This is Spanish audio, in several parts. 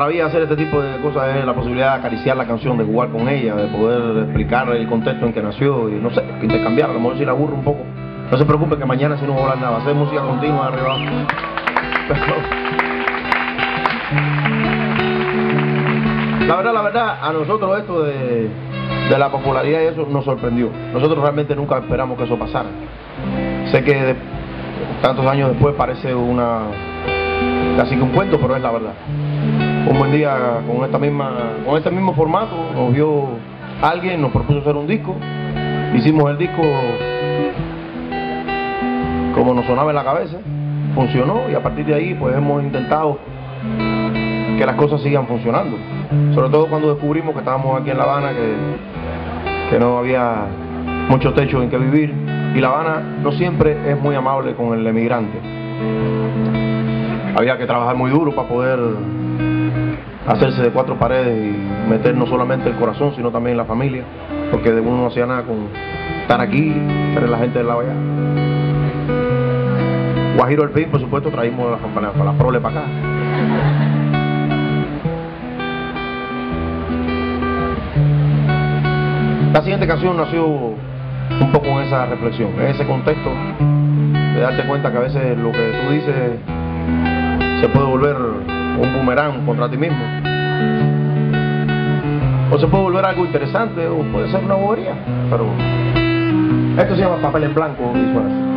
vía de hacer este tipo de cosas es la posibilidad de acariciar la canción, de jugar con ella, de poder explicar el contexto en que nació y no sé, intercambiar, a lo mejor si la aburro un poco. No se preocupe que mañana si no voy a hablar nada, va a ser música continua arriba. La verdad, a nosotros esto de la popularidad y eso nos sorprendió. Nosotros realmente nunca esperamos que eso pasara. Sé que tantos años después parece casi que un cuento, pero es la verdad. Un buen día con este mismo formato nos vio alguien, nos propuso hacer un disco, hicimos el disco como nos sonaba en la cabeza, funcionó y a partir de ahí pues hemos intentado que las cosas sigan funcionando, sobre todo cuando descubrimos que estábamos aquí en La Habana, que no había mucho techo en que vivir y La Habana no siempre es muy amable con el emigrante. Había que trabajar muy duro para poder hacerse de cuatro paredes y meter no solamente el corazón sino también la familia, porque de uno no hacía nada con estar aquí, tener la gente del lado allá. Guajiro El Pin, por supuesto, traímos las campanas para la prole para acá. La siguiente canción nació un poco en esa reflexión, en ese contexto de darte cuenta que a veces lo que tú dices se puede volver un boomerang contra ti mismo, o se puede volver algo interesante, o puede ser una bobería, pero esto se llama Papel en Blanco y suena así.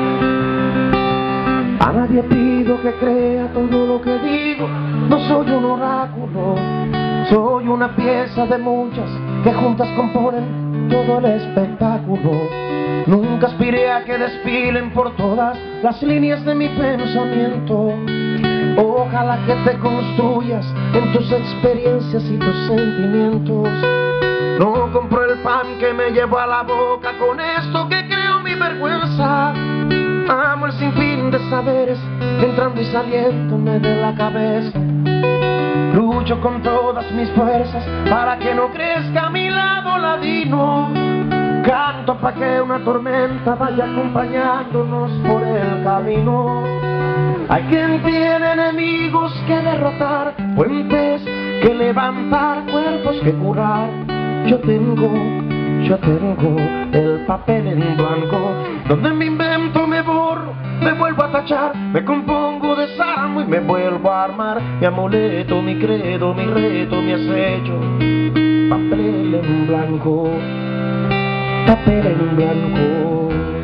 A nadie pido que crea todo lo que digo, no soy un oráculo, soy una pieza de muchas que juntas componen todo el espectáculo. Nunca aspiré a que desfilen por todas las líneas de mi pensamiento. Ojalá que te construyas en tus experiencias y tus sentimientos. No compro el pan que me llevo a la boca, con esto que creo mi vergüenza. Amo el sinfín de saberes entrando y saliéndome de la cabeza. Lucho con todas mis fuerzas para que no crezca mi lado ladino. Canto para que una tormenta vaya acompañándonos por el camino. Hay quien tiene enemigos que derrotar, puentes que levantar, cuerpos que curar. Yo tengo el papel en blanco, donde me invento, me borro, me vuelvo a tachar, me compongo, desarmo y me vuelvo a armar. Mi amuleto, mi credo, mi reto, mi acecho. Papel en blanco, papel en blanco.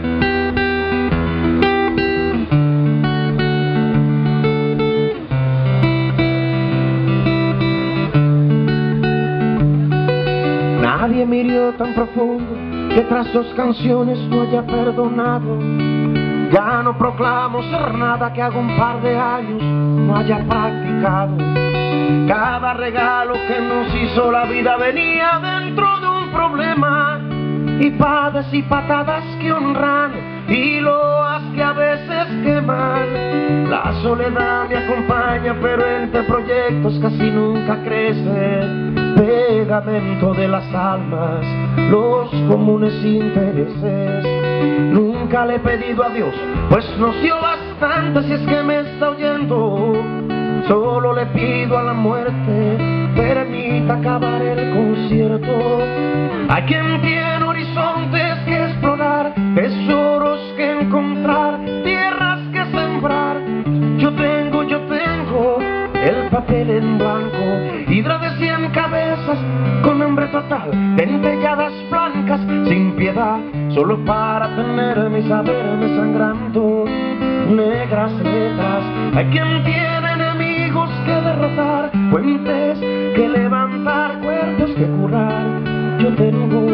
Nadie me hirió tan profundo que tras 2 canciones no haya perdonado. Ya no proclamo ser nada que haga un par de años no haya practicado. Cada regalo que nos hizo la vida venía dentro de un problema, y padas y patadas que honran y loas que a veces queman. La soledad me acompaña, pero entre proyectos casi nunca crece. Pegamento de las almas, los comunes intereses. Nunca le he pedido a Dios, pues nos dio bastante si es que me está oyendo. Solo le pido a la muerte, permita acabar el concierto. Hay quien tiene horizontes que explorar, tesoros que encontrar, tierras que sembrar. Yo tengo el papel en blanco, hidra de 100 cabezas con hambre total, dentelladas blancas sin piedad, solo para tener mi saber desangrando negras letras. Hay quien tiene enemigos que derrotar, puentes que levantar, cuerpos que curar. Yo tengo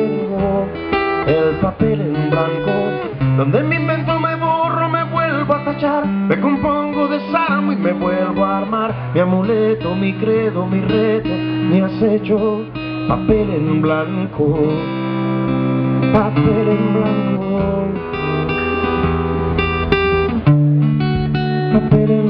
el papel en blanco, donde me invento, me borro, me vuelvo a tachar, me compongo, desarmo y me vuelvo a armar. Mi amuleto, mi credo, mi reto, mi acecho. Papel en blanco, papel en blanco, papel en